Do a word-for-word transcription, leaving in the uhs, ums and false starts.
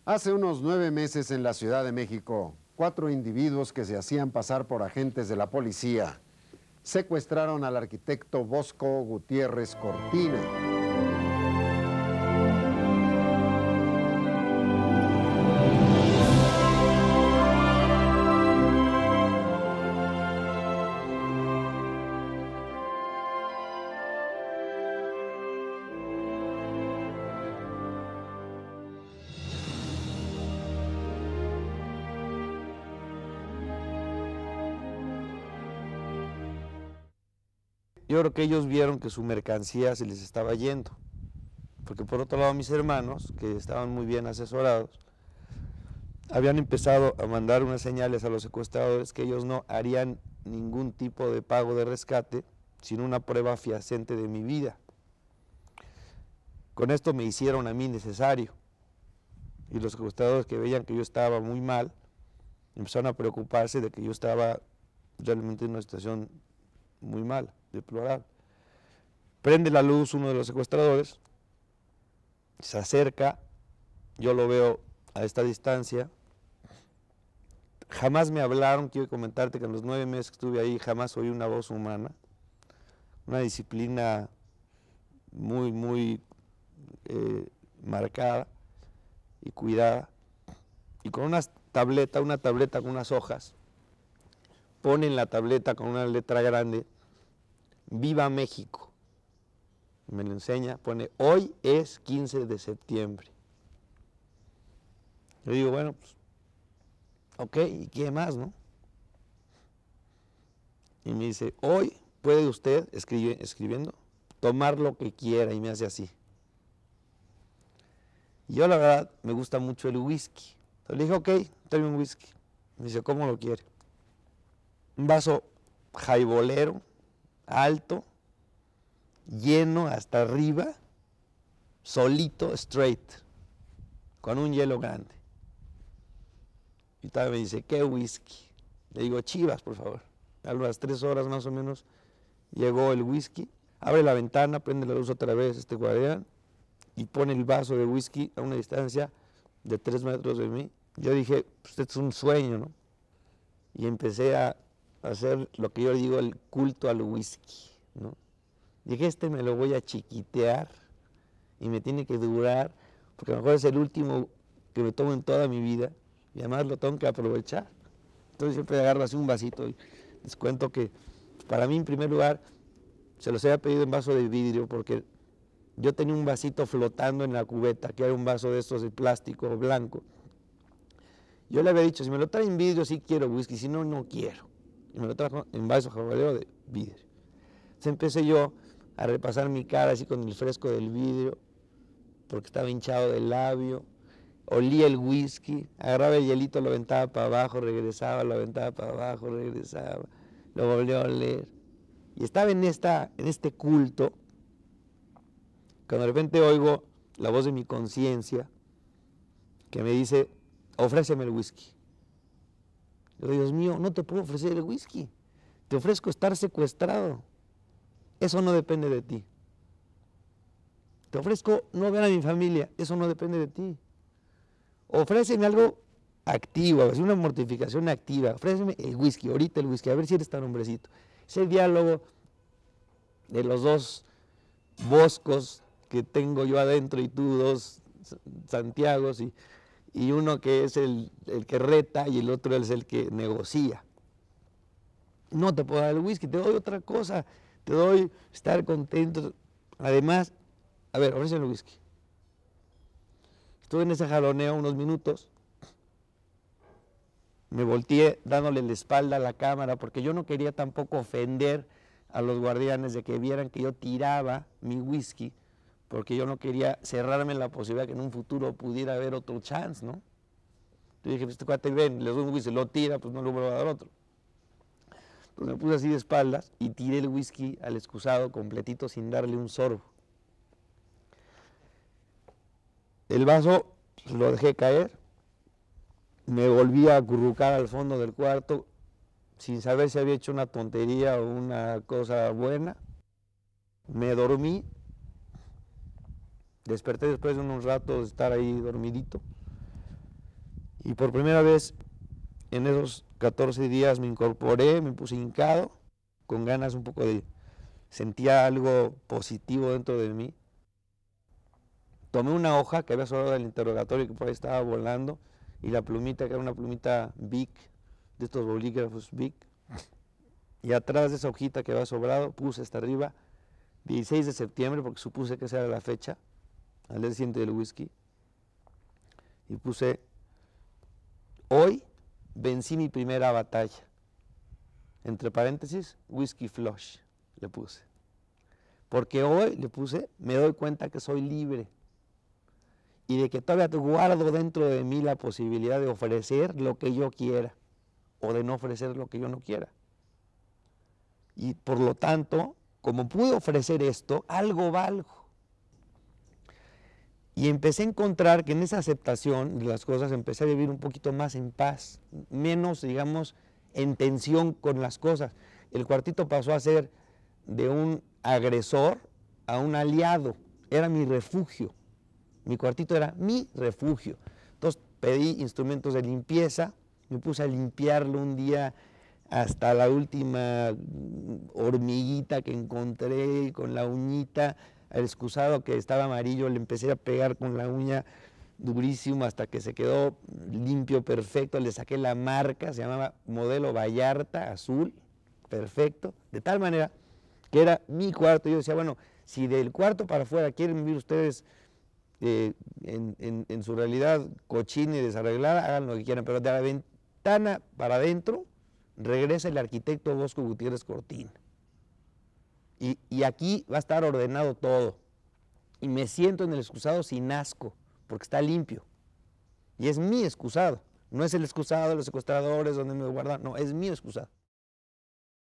Hace unos nueve meses en la Ciudad de México, cuatro individuos que se hacían pasar por agentes de la policía secuestraron al arquitecto Bosco Gutiérrez Cortina. Yo creo que ellos vieron que su mercancía se les estaba yendo, porque por otro lado mis hermanos, que estaban muy bien asesorados, habían empezado a mandar unas señales a los secuestradores que ellos no harían ningún tipo de pago de rescate sin una prueba fehaciente de mi vida. Con esto me hicieron a mí necesario, y los secuestradores, que veían que yo estaba muy mal, empezaron a preocuparse de que yo estaba realmente en una situación muy mala, deplorable. Prende la luz uno de los secuestradores, se acerca, yo lo veo a esta distancia. Jamás me hablaron, quiero comentarte que en los nueve meses que estuve ahí jamás oí una voz humana, una disciplina muy, muy eh, marcada y cuidada, y con una tableta, una tableta con unas hojas, ponen la tableta con una letra grande, Viva México. Me lo enseña, pone, hoy es quince de septiembre. Yo digo, bueno, pues, ok, ¿y qué más, no? Y me dice, hoy puede usted, escribe, escribiendo, tomar lo que quiera, y me hace así. Y yo la verdad me gusta mucho el whisky. Entonces le dije, ok, tráeme un whisky. Me dice, ¿cómo lo quiere? Un vaso jaibolero, alto, lleno hasta arriba, solito, straight, con un hielo grande. Y todavía me dice, ¿qué whisky? Le digo, Chivas, por favor. A las tres horas más o menos llegó el whisky, abre la ventana, prende la luz otra vez este guardián y pone el vaso de whisky a una distancia de tres metros de mí. Yo dije, pues esto es un sueño, ¿no? Y empecé a hacer lo que yo digo, el culto al whisky, ¿no? Dije, este me lo voy a chiquitear y me tiene que durar, porque a lo mejor es el último que me tomo en toda mi vida y además lo tengo que aprovechar. Entonces siempre agarro así un vasito y les cuento que para mí, en primer lugar, se los había pedido en vaso de vidrio porque yo tenía un vasito flotando en la cubeta, que era un vaso de estos de plástico blanco. Yo le había dicho, si me lo traen en vidrio sí quiero whisky, si no, no quiero. Y me lo trajo en vaso jaibolero de vidrio. Entonces empecé yo a repasar mi cara así con el fresco del vidrio, porque estaba hinchado del labio, olía el whisky, agarraba el hielito, lo aventaba para abajo, regresaba, lo aventaba para abajo, regresaba, lo volvió a oler. Y estaba en, esta, en este culto, cuando de repente oigo la voz de mi conciencia que me dice, ofréceme el whisky. Yo digo, Dios mío, no te puedo ofrecer el whisky, te ofrezco estar secuestrado. Eso no depende de ti. Te ofrezco no ver a mi familia, eso no depende de ti. Ofréceme algo activo, es una mortificación activa. Ofréceme el whisky, ahorita el whisky, a ver si eres tan hombrecito. Ese diálogo de los dos Boscos que tengo yo adentro y tú dos Santiagos, y, y uno que es el, el que reta y el otro es el que negocia. No te puedo dar el whisky, te doy otra cosa, te doy estar contento. Además, a ver, ofréceme el whisky. Estuve en ese jaloneo unos minutos, me volteé dándole la espalda a la cámara porque yo no quería tampoco ofender a los guardianes de que vieran que yo tiraba mi whisky, porque yo no quería cerrarme la posibilidad que en un futuro pudiera haber otro chance, ¿no? Yo dije, pues este cuate ven, le doy un whisky, lo tira, pues no le voy a dar otro. Entonces me puse así de espaldas y tiré el whisky al excusado completito sin darle un sorbo. El vaso lo dejé caer, me volví a acurrucar al fondo del cuarto sin saber si había hecho una tontería o una cosa buena. Me dormí, desperté después de unos ratos de estar ahí dormidito, Y por primera vez en esos catorce días me incorporé, me puse hincado, con ganas un poco de... Sentía algo positivo dentro de mí. Tomé una hoja que había sobrado del interrogatorio que por ahí estaba volando y la plumita, que era una plumita Bic, de estos bolígrafos Bic. Y atrás de esa hojita que había sobrado puse hasta arriba dieciséis de septiembre, porque supuse que esa era la fecha, al día siguiente del whisky. Y puse, hoy vencí mi primera batalla. Entre paréntesis, whisky flush, le puse. Porque hoy, le puse, me doy cuenta que soy libre. Y de que todavía guardo dentro de mí la posibilidad de ofrecer lo que yo quiera. O de no ofrecer lo que yo no quiera. Y por lo tanto, como pude ofrecer esto, algo valgo. Y empecé a encontrar que en esa aceptación de las cosas empecé a vivir un poquito más en paz, menos, digamos, en tensión con las cosas. El cuartito pasó a ser de un agresor a un aliado, era mi refugio. Mi cuartito era mi refugio. Entonces pedí instrumentos de limpieza, me puse a limpiarlo un día hasta la última hormiguita que encontré con la uñita. El excusado que estaba amarillo le empecé a pegar con la uña durísimo hasta que se quedó limpio, perfecto. Le saqué la marca, se llamaba Modelo Vallarta, azul, perfecto. De tal manera que era mi cuarto. Yo decía, bueno, si del cuarto para afuera quieren vivir ustedes eh, en, en, en su realidad cochina y desarreglada, hagan lo que quieran, pero de la ventana para adentro regresa el arquitecto Bosco Gutiérrez Cortina. Y, y aquí va a estar ordenado todo. Y me siento en el excusado sin asco, porque está limpio. Y es mi excusado. No es el excusado de los secuestradores donde me guardan, no, es mi excusado.